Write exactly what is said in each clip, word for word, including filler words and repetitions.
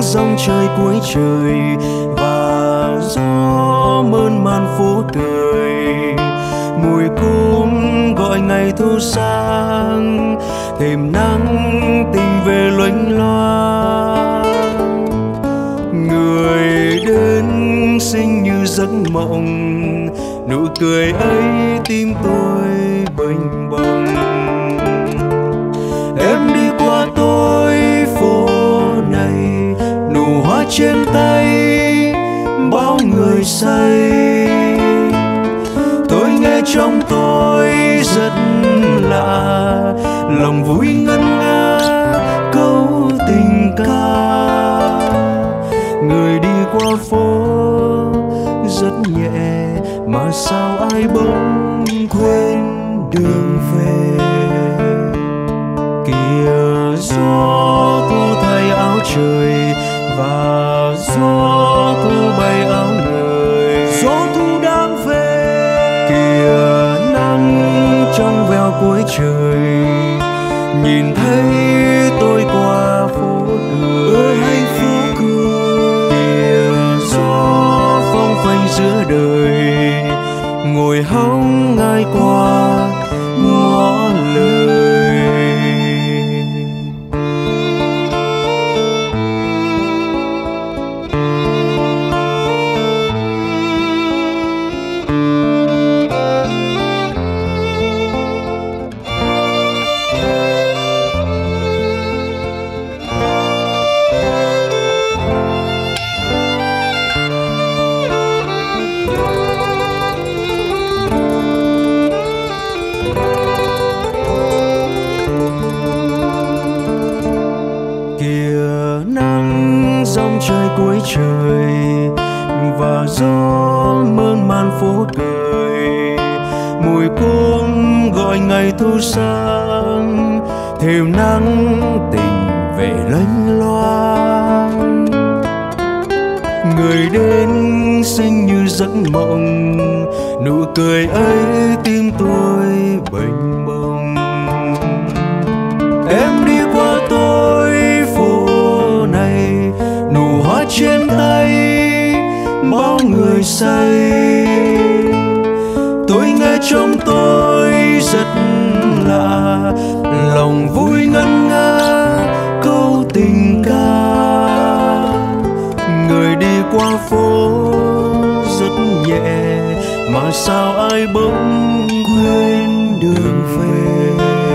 dòng trời cuối trời và gió mơn man phố cười. Mùi cốm gọi ngày thu sang, thềm nắng tình về loanh loáng. Người đến xinh như giấc mộng, nụ cười ấy tim tôi bềnh bồng. Em đi qua tôi phố này, nụ hoa trên tay bao người say. Tôi nghe trong tôi rất lạ, lòng vui ngân nga câu tình ca. Người đi qua phố rất nhẹ, mà sao ai bỗng quên đường về. Kìa gió thu thay áo trời và gió thu bay áo người. Gió thu đang về. Kìa nắng trong veo cuối trời, nhìn thấy tôi qua phố cười hay phố cười. Kìa gió phong phanh giữa đời, ngồi hóng ai qua ngõ lời. Kìa nắng dòng trời cuối trời và gió mơn man phố cười. Mùi cốm gọi ngày thu sang, thềm nắng tình về lênh loáng. Người đến xinh như giấc mộng, nụ cười ấy tim tôi bềnh bồng. Em đi qua tôi phố này, nụ hoa trên tay bao người say. Tôi nghe trong tôi rất lạ, lòng vui ngân nga câu tình ca. Người đi qua phố rất nhẹ, mà sao ai bỗng quên đường về.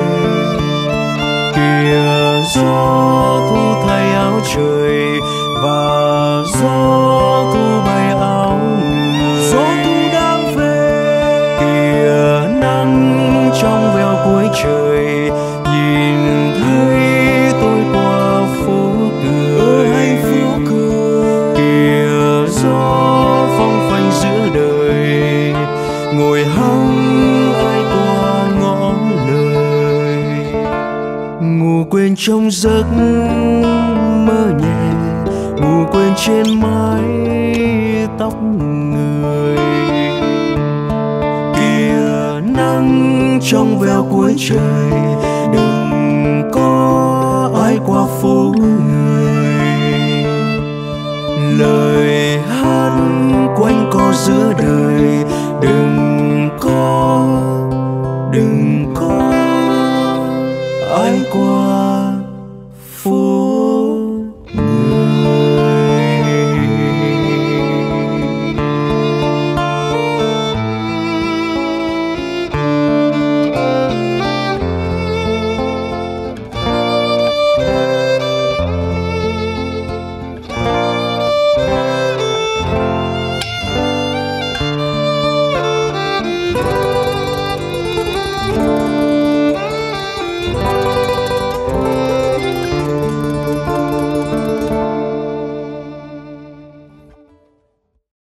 Kìa gió thu thay áo trời và gió thu bay áo người. Gió thu đang về. Kìa nắng trong veo cuối trời, nhìn thấy tôi qua phố cười hay phố cười. Kìa gió phong phanh giữa đời, ngồi hóng ai qua ngõ lời. Ngủ quên trong giấc mơ nhẹ, ngủ quên trên mái tóc người. Kìa nắng trong veo cuối trời, đừng có ai qua phố người. Lời hát quanh co giữa đời, đừng